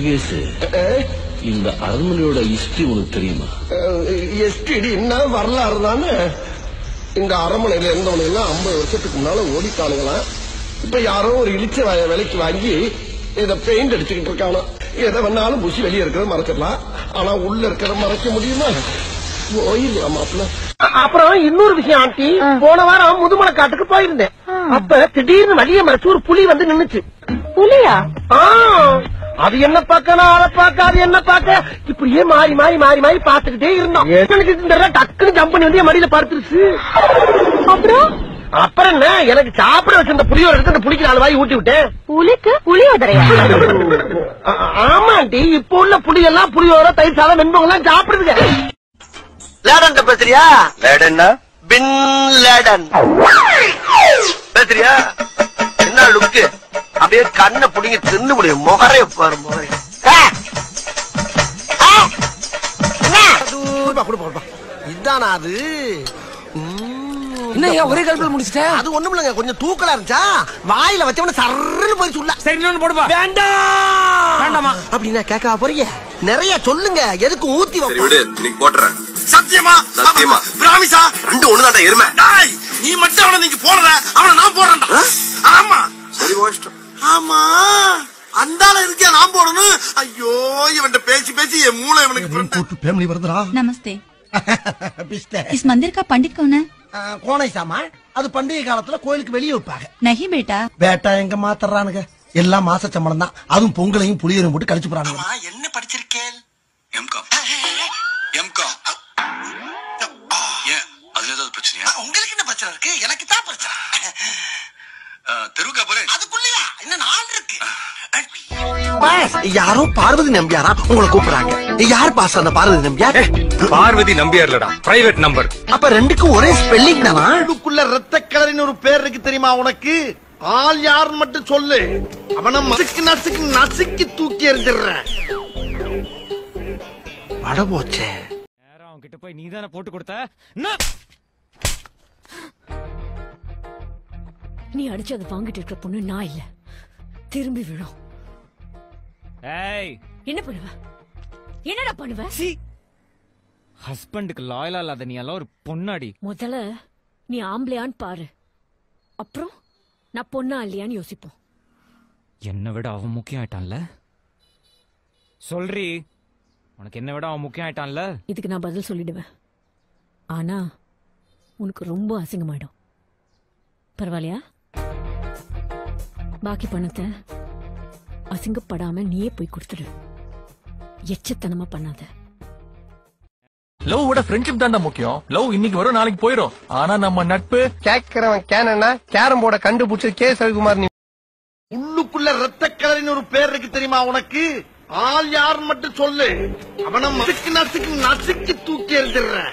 முருகேஷ், இந்த அரண்மனையோட ஹிஸ்டரி உனக்கு தெரியுமா? எஸ்டிடி என்ன வரலாறு தானே. இந்த அரண்மனையில இருந்தவங்க எல்லாம் 50 வருஷத்துக்கு முன்னால ஓடிட்டானுங்களாம். இப்ப யாரோ ஒரு இழிச்ச விலைக்கு வாங்கி இத பெயிண்ட் அடிச்சுக்கிட்டு இருக்கானோ. எதை வேணாலும் பூசி வெளியே இருக்கிறத மறைச்சிடலாம், ஆனா உள்ள இருக்கிறத மறைக்க முடியுமா? போயிடலாம் மாப்பிள்ள. அப்புறம் இன்னொரு விஷயம் ஆண்டி, போன வாரம் முதுமலை காட்டுக்கு போயிருந்தேன். அப்ப திடீர்னு வழிய மறைச்சு ஒரு புலி வந்து நின்னுச்சு. புலியா? அது என்ன பார்க்க, நான் அதை பார்க்க, அது என்ன பார்க்க, இப்படியே மாறி மாறி மாறி மாறி பார்த்துக்கிட்டே இருந்தோம். எனக்கு இந்த டக்குன்னு ஜம்ப் பண்ணி வந்து மடியில படுத்துருச்சு. அப்புறம் என்ன, எனக்கு சாப்பிட வச்சிருந்த புளியோட எடுத்து அந்த புளிக்கு 4 வாய் ஊட்டி விட்டேன். புலிக்கு புளியோதரையா? ஆமாண்டி, இப்ப உள்ள புளி எல்லாம் புளியோர தயிர் சாதம் வெண்பங்கெல்லாம் சாப்பிடுதுங்க. லேடன் பேசுறியா? லேடன்னா பின் லேடன் பேசுறியா? என்ன லுக்கு, அப்படியே கண்ணை புடிங்க தின்னு முடியும். முகரே பாரு, முகரே. இதானா அது? என்ன ஒரே கல்பல் முடிச்சிட்டேன்? அது ஒண்ணும் இல்லங்க, கொஞ்சம் தூக்கலா இருந்துச்சா, வாயில வச்சவன சர்ன்னு போய் சொல்ல. சரி இன்னொன்னு போடுப்பா. வேண்டாம் வேண்டாமா அப்படின்னா கேட்க போறீங்க? நிறைய சொல்லுங்க, எதுக்கு ஊத்தி சரி விடு, இன்னைக்கு போட்டுறேன். சத்தியமா சத்தியமா பிராமிசா? 2 ஒண்ணுதான்டா எருமை. நீ மட்டும் அவனை நீங்க போடுற, அவனை நான் போடுறேன்டா. ஆமா சரி வாஷ்டம். ஆமா, அந்தால இருக்க நான் போடணும். ஐயோ, இவன்ட்ட பேசி பேசி என் மூளை இவனுக்கு ஃபேமிலி வருதுடா. नमस्ते। इस मंदिर का पंडित कौन है? கோனை சாமா, அது பண்டிகை காலத்துல கோயிலுக்கு வெளியே வைப்பாங்க. नहीं बेटा। பேட்டா எங்க மாத்தறானுங்க, எல்லாம் மாச சம்பளம் தான். அதுவும் பொங்கலையும் புளியரையும் போட்டு கழிச்சு போறானுங்க. என்ன படிச்சிருக்கேன்? எம்காம். ஏன் அதுல ஏதாவது பிரச்சனையா? உங்களுக்கு என்ன பிரச்சனை இருக்கு? எனக்கு தான் பிரச்சனை. தெருவுக்கா போறேன். அதுக்குள்ளயா இன்னும் 4 இருக்கு. யாரோ பார்வதி நம்பியாரா உங்களை கூப்பிடுறாங்க. யார் பாஸ் அந்த பார்வதி நம்பியார்? பார்வதி நம்பியார் இல்லடா, பிரைவேட் நம்பர். அப்ப ரெண்டுக்கும் ஒரே ஸ்பெல்லிங் தானா? இதுக்குள்ள ரத்த கலரின் ஒரு பேர் இருக்கு தெரியுமா உனக்கு? ஆள் யாருன்னு மட்டும் சொல்லு, அவனை மசுக்கு நசுக்கு நசுக்கி தூக்கி எறிஞ்சிடுறேன். வட போச்சே. அவன் கிட்ட போய் நீதானே போட்டு கொடுத்த. நீ அடிச்சு அதை வாங்கிட்டு இருக்க பொண்ணு நான் இல்ல, திரும்பி விழும். ஏய், என்ன பண்ணுவ? என்னடா பண்ணுவ? ஹஸ்பண்டுக்கு லாயலா இல்லாத நீ எல்லாம் ஒரு பொண்ணாடி. முதல்ல நீ ஆம்பளையான்னு பாரு, அப்புறம் நான் பொண்ணா இல்லையான்னு யோசிப்போம். என்னை விட அவன் முக்கியம் ஆயிட்டான்ல. சொல்றி, உனக்கு என்ன விட அவன் முக்கியம் ஆயிட்டான்ல. இதுக்கு நான் பதில் சொல்லிடுவேன், ஆனா உனக்கு ரொம்ப அசிங்கமாயிடும். பரவாயில்லையா? பாக்கி பணத்தை அசிங்கப்படாம நீயே போய் கொடுத்துடு. எச்சத்தனமா பண்ணாத. லவ் விட ஃப்ரெண்ட்ஷிப் தான் முக்கியம். லவ் இன்னைக்கு வரும், நாளைக்கு போயிடும். ஆனா நம்ம நட்பு. கேக்குறவன் கேனா கேரம் போர்ட கண்டுபிடிச்ச கே ரவிக்குமார். நீ உள்ளுக்குள்ள ரத்த கலரின் ஒரு பேர் இருக்கு தெரியுமா உனக்கு? ஆள் யாருன்னு மட்டும் சொல்லு, அவனை மசுக்கு நசுக்கு நசுக்கி தூக்கி எறிஞ்சிடுறேன்.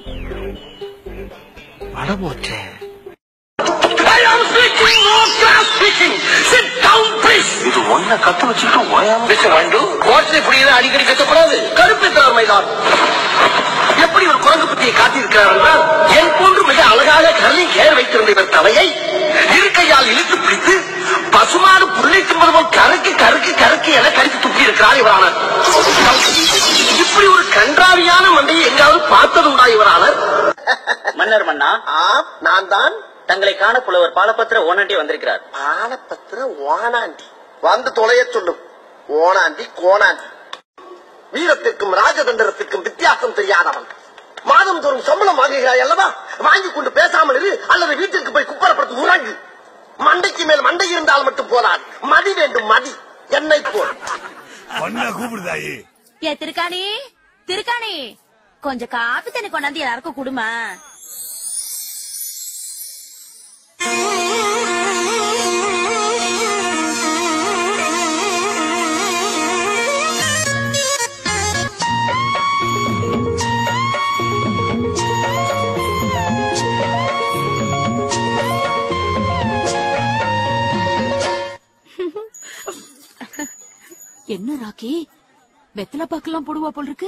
வட போச்சே. இது ஒன்ன கத்து வச்சுட்டு ஓயாம அடிக்கடி கட்டப்படாது. கருப்பித்தவர் மைதான் எப்படி ஒரு குரங்கு பத்தியை காட்டியிருக்கிறார் என்றால், என் போன்று மிக அழகாக கருணை கேர் வைத்திருந்த இவர் தலையை இருக்கையால் இழுத்து பிடித்து பசுமாடு புள்ளை தின்பது போல் கருக்கு கருக்கு கருக்கு என கடித்து துப்பி இருக்கிறார் இவரானர். இப்படி ஒரு கன்றாவியான மண்டையை எங்காவது பார்த்தது உண்டா இவரானர்? மன்னர் மன்னா, நான் தான். தங்களை காண புலவர் பாலபத்திர ஓனாண்டி வந்திருக்கிறார். பாலபத்திர ஓனாண்டி வந்து தொலைய சொல்லும். ஓனாண்டி கோனாண்டி வீரத்திற்கும் ராஜதந்திரத்திற்கும் வித்தியாசம் தெரியாதவன். மாதம் தோறும் சம்பளம் வாங்குகிறாய் அல்லவா? வாங்கி கொண்டு பேசாமல் இரு, அல்லது வீட்டிற்கு போய் குப்பரப்படுத்து உறங்கு. மண்டைக்கு மேல் மண்டை இருந்தால் மட்டும் போதாது, மதி வேண்டும், மதி. என்னை போல் கூப்பிடுதாயே. ஏ திருக்காணி, திருக்காணி, கொஞ்சம் காப்பி தண்ணி கொண்டாந்து எல்லாருக்கும் குடுமா. என்ன ராக்கி, வெத்தலை பாக்கெல்லாம் போடுவா போல் இருக்கு.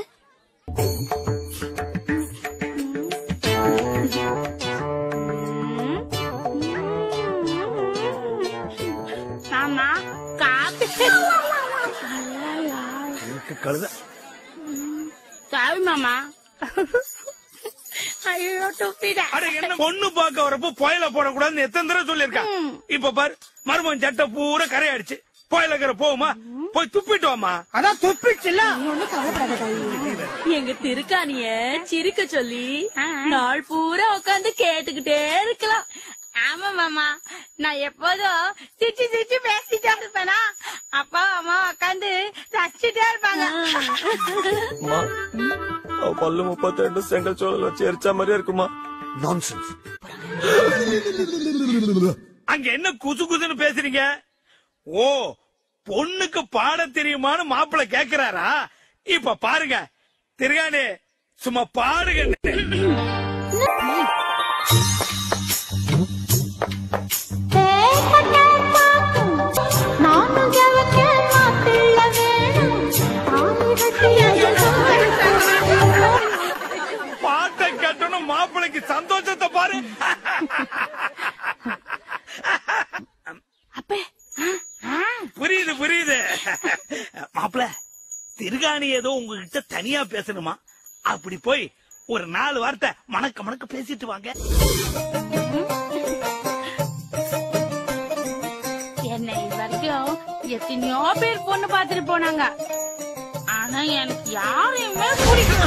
ஆமா, காப்பி நாக்கு கழுத. சாரி மாமா. ஐயோ துப்பிட்டேன். அட என்ன பொண்ணு பார்க்க வரப்போ புயல போடக்கூடாதுன்னு எத்தனை தடவை சொல்லியிருக்கேன். இப்ப பாரு மருமகன் சட்டை பூரா கரையாடுச்சு. புயலக்கிற போகுமா, போய் துப்பிட்டு வாமா. அதான் துப்பிச்சுல. எங்க திருக்காணிய சிரிக்க சொல்லி நாள் பூரா உட்காந்து கேட்டுக்கிட்டே இருக்கலாம். ஆமா மாமா, நான் எப்போதும் சிரிச்சு சிரிச்சு பேசிட்டே இருப்பேனா, அப்பா அம்மா உட்காந்து ரசிச்சுட்டே இருப்பாங்க. பல்லு 32 செங்கல் சோழல் வச்சு எரிச்சா மாதிரியா இருக்குமா? நான்சென்ஸ். அங்க என்ன குசு குசுன்னு பேசுறீங்க? ஓ, பொண்ணுக்கு பாட தெரியுமான்னு மாப்பிள்ள கேக்குறாரா? இப்ப பாருங்க திருகாணி, சும்மா பாடுங்க. பாட்டை கட்டணும், மாப்பிள்ளைக்கு சந்தோஷத்தை பாரு. புரியுது புரியுது. மாப்பிள்ள திருகாணி ஏதோ உங்ககிட்ட தனியா பேசணுமா? அப்படி போய் ஒரு 4 வார்த்தை மணக்க மணக்க பேசிட்டு வாங்க. என்னை வரைக்கும் எத்தனையோ பேர் பொண்ணு பாத்துட்டு போனாங்க, ஆனா எனக்கு யாரையுமே பிடிக்கல.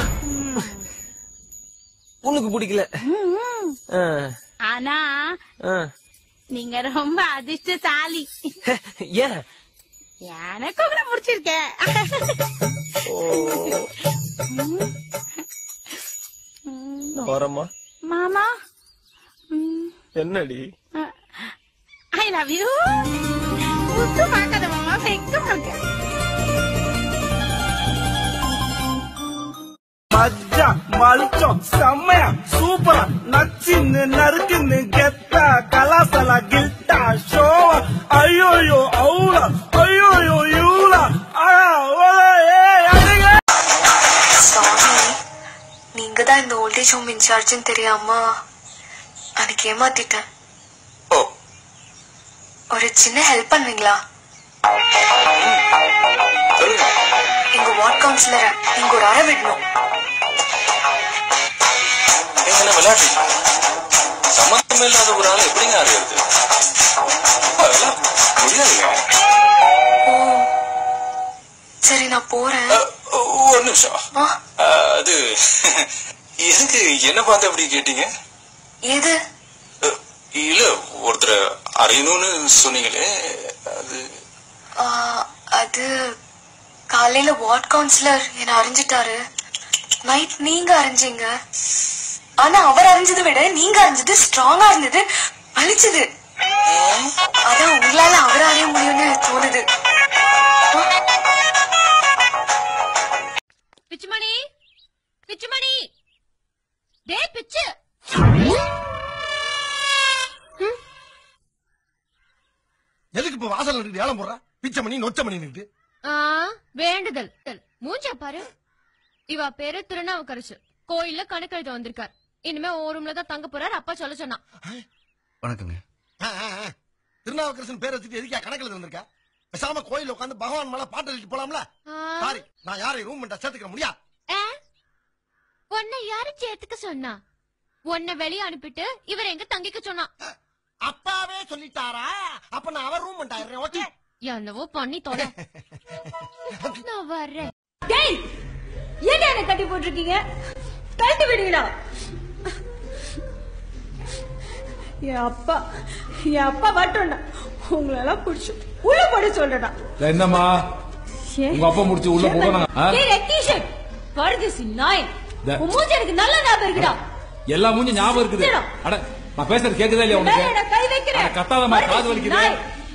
உனக்கு பிடிக்கல? ஆனா நீங்க ரொம்ப அதிர்ஷ்டசாலி. ஏன்? எனக்கு உங்களை பிடிச்சிருக்கேன். வரமா மாமா, என்னடி? I love you. உத்து பார்க்காத மாமா, வெக்கமா இருக்கு. மஜ்ஜா மலிச்சம் செம்மையா சூப்பரா நச்சின்னு நறுக்குன்னு கெத்தா கலாசலா கில்ட்டா ஷோவா ஐயோயோ அவுலா ஐயோயோ யூலா சாமி, நீங்க தான் இந்த ஓல்டேஜ் ஹோம் இன்சார்ஜ்னு தெரியாம அன்னைக்கு ஏமாத்திட்டேன். ஒரு சின்ன ஹெல்ப் பண்ணுவீங்களா? எங்க வார்ட் கவுன்சிலரை நீங்க ஒரு அறை விடணும். விளையாட்டு சம்பந்தம் இல்லாத ஒரு ஆள் எப்படிங்க அறியறது? அதெல்லாம் முடியாதுங்க. சரி, நான் போறேன். ஒரு நிமிஷம். அது எதுக்கு என்ன பார்த்து அப்படி கேட்டீங்க? எது? இல்ல, ஒருத்தர் அறியணும்னு சொன்னீங்களே, அது அது காலையில வார்ட் கவுன்சிலர் என்ன அறிஞ்சிட்டாரு. நைட் நீங்க அறிஞ்சீங்க. ஆனா அவர் அறிஞ்சதை விட நீங்க அறிஞ்சது ஸ்ட்ராங்கா இருந்தது, வலிச்சது. அதான் உங்களால அவர் அறிய முடியும்னு தோணுது. பிச்சுமணி, பிச்சுமணி, டே பிச்சு. எதுக்கு இப்ப வாசல் நின்று ஏலம் போடுற? பிச்சை மணி நொச்ச மணி நின்று வேண்டுதல் மூஞ்சா பாரு. இவ பேரு திருநாவுக்கரசு, கோயில்ல கணக்கெழுத வந்திருக்கார். இனிமே ஒரு ரூம்ல தான் தங்க போறாரு. அப்பா சொல்ல சொன்னா. வணக்கங்க. திருநாவுக்கரசன் பேரை வச்சுட்டு எதுக்கா கணக்கில் வந்திருக்கா? பேசாம கோயில் உட்காந்து பகவான் மேல பாட்டு எழுதிட்டு போலாம்ல. சாரி, நான் யாரையும் ரூம் சேர்த்துக்க முடியா. உன்னை யாரு சேர்த்துக்க சொன்னா? உன்னை வெளியே அனுப்பிட்டு இவர் எங்க தங்கிக்க சொன்னா? அப்பாவே சொல்லிட்டாரா? அப்ப நான் அவர் ரூம் ஆயிடுறேன். ஓகே, என்னவோ பண்ணி தொலை. நான் வர்றேன். ஏன் என்ன கட்டி போட்டிருக்கீங்க? கழட்டி விடுங்களா? என் அப்பா மட்டும்டா உங்களெல்லாம் புடிச்சு உள்ள போட சொல்றடா. என்னம்மா உங்க அப்பா முடிச்சு உள்ள போறாங்க? எனக்கு நல்ல ஞாபகம் இருக்குடா. எல்லா மூஞ்சி ஞாபகம் இருக்குது. அட, நான் பேசுறது கேக்குதா இல்லையா உனக்கு? கை வைக்கிறேன். கத்தாதம்மா, காது வலிக்குது.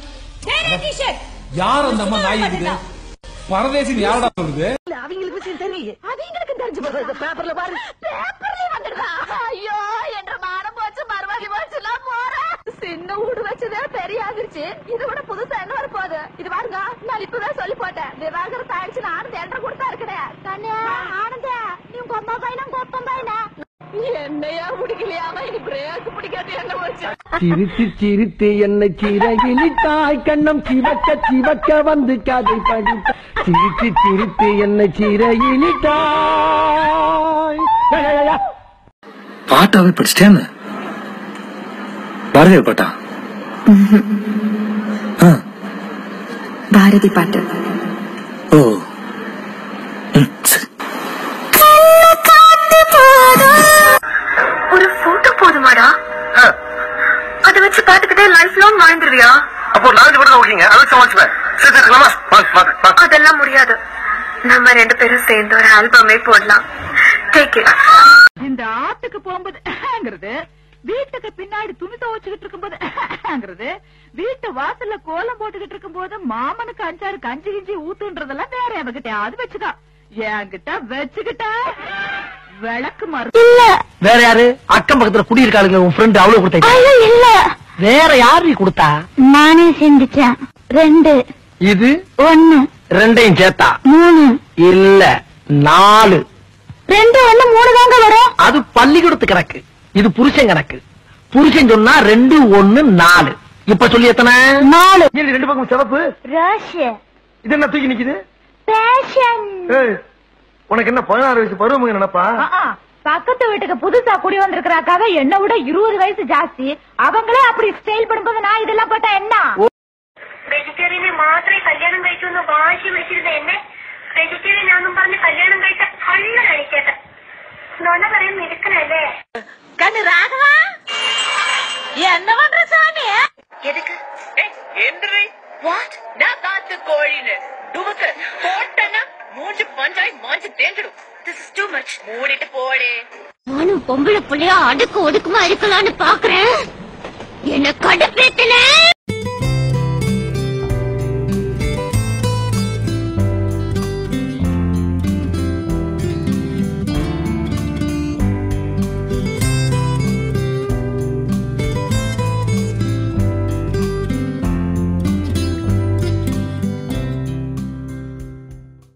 யார் அந்த அம்மா நாய் இருக்குது? பரதேசி யாரடா சொல்லுது? அவங்களுக்கு விஷயம் தெரியும். அவங்களுக்கு தெரிஞ்சு போறது பேப்பர்ல பாரு. பேப்பர்ல வந்துடுறா. ஐயோ, என்ற மானம் போச்சு, மறுபடி போச்சுல போறேன். சின்ன ஊடு வச்சதே பெரியாகிருச்சு. இது கூட புதுசா என்ன வர போகுது? இது பாருங்க, நான் இப்பவே சொல்லி போட்டேன். விவாகரத்து ஆயிடுச்சு. ஆனந்த் என்ற கொடுத்தா இருக்கிறேன். கண்ணே ஆனந்த, நீ உங்க அம்மா பையனா உங்க அப்பா பையனா? என்னையா பிடிக்கலையாம இனி பிரேக்கு பிடிக்காது என்ன வச்சு சிரித்து சிரித்து என்னை சிறையிலிட்டாய் கண்ணம் சிவக்க சிவக்க வந்து கதை படித்த சிரித்து சிரித்து என்னை சிறையிலிட்டாய். பாட்டாவே படிச்சிட்டேன்னு பாரதியார் பாட்டா? பாரதி பாட்டு. ஓ ஒரு போட்டோ போதுமாடா? அதை வச்சு பாத்துக்கிட்டே லைஃப் லாங் வாழ்ந்துருவியா? அப்போ 4 பேரும் ஓகேங்க, அதை சமாளிச்சுப்பேன். அதெல்லாம் முடியாது. நம்ம 2 பேரும் சேர்ந்து ஒரு ஆல்பமே போடலாம். Take it. இந்த ஆத்துக்கு போகும்போது வீட்டுக்கு பின்னாடி துணி துவச்சுக்கிட்டு இருக்கும்போது வீட்டு வாசல்ல கோலம் போட்டுக்கிட்டு இருக்கும் போது மாமனுக்கு 5-6 கஞ்சி கிஞ்சி ஊத்துன்றதெல்லாம் வேற எவகிட்ட அது வச்சுக்கா. என்கிட்ட வச்சுக்கிட்ட விளக்கு மறு இல்ல. வேற யாரு? அக்கம் பக்கத்துல குடியிருக்காளுங்க உன் ஃப்ரெண்ட், அவ்வளவு கொடுத்தா? இல்ல, வேற யாரு கொடுத்தா? நானே செஞ்சுட்டேன். 2 இது 1 2ஐயும் சேர்த்தா 3 இல்ல 4. 2 1 3 தாங்க வரும். அது பள்ளிக்கூடத்து கணக்கு, இது புருஷன் கணக்கு. புருஷன் சொன்னா 2 1 4. இப்ப சொல்லி எத்தனை? 4. 2 பக்கம் சிவப்பு ராஷி. இது என்ன தூக்கி நிக்குது? பேஷன். உனக்கு என்ன 16 வயசு பருவம் நினைப்பா? பக்கத்து வீட்டுக்கு புதுசா குடி வந்திருக்கிறாக்காக என்ன விட 20 வயசு ஜாஸ்தி. அவங்களே அப்படி ஸ்டைல் பண்ணும்போது நான் இதெல்லாம் போட்டா என்ன? വെജിറ്റേറിയനെ മാത്രമേ കല്യാണം കഴിച്ചു വാശി വെച്ചിരുന്ന എന്നെ വെജിറ്റേറിയൻ ആണെന്നും പറഞ്ഞ് കല്യാണം കഴിച്ച കണ്ണ കഴിക്കട്ടെ. നൊണ പറയാൻ മിടുക്കനല്ലേ? கண்ணு ராகவா என்ன பண்ற சாமி? എതുക്ക്? வாட்? நான் காத்து கோழின்னு டுவுக்கு போட்டனா மூஞ்சி பஞ்சாய் மாஞ்சி தேஞ்சிடும். This is too much. மூடிட்டு போடே. நானும் பொம்பளை புள்ளையா அடுக்கு ஒடுக்குமா இருக்கலாம்னு பாக்குறேன். என்ன கடுப்பேத்தல.